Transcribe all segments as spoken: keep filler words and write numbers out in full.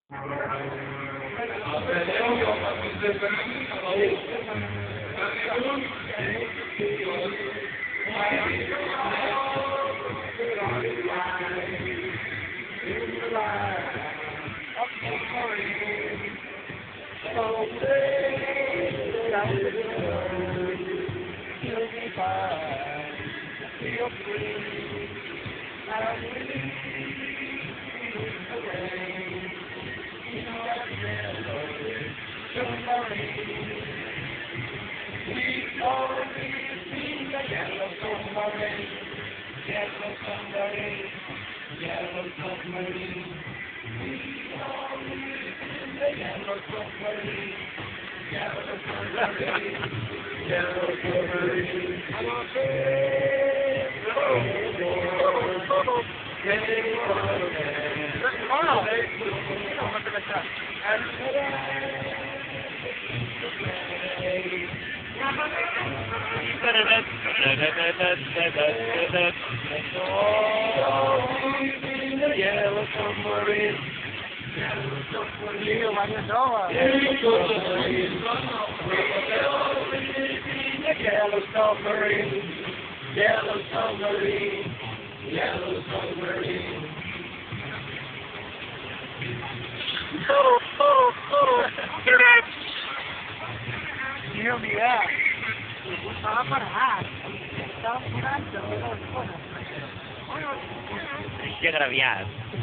Yellow submarine. Yellow submarine. Yellow submarine. Yellow submarine. Oh, oh, oh. Dios mío. Estaba parada. Estaba parada. Hay que agraviar.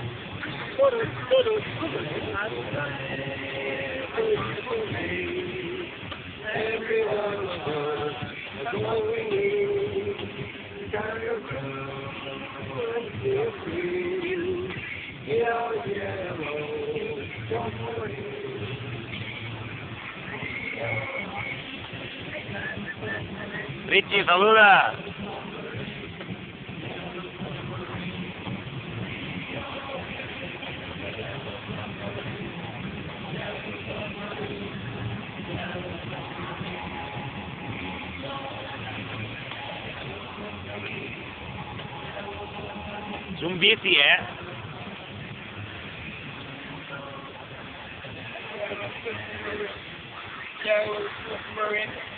Richie, saluda. Es un bici, ¿eh? Yellow submarine.